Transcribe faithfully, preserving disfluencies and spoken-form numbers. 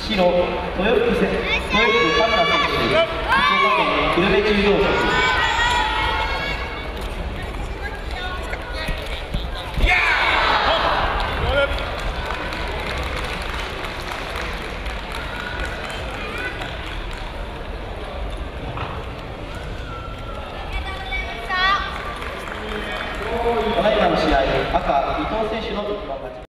白、豊福せ豊福パンダ選手、福岡県久留米柔道部。この今の試合、赤、伊藤選手の一本勝ち。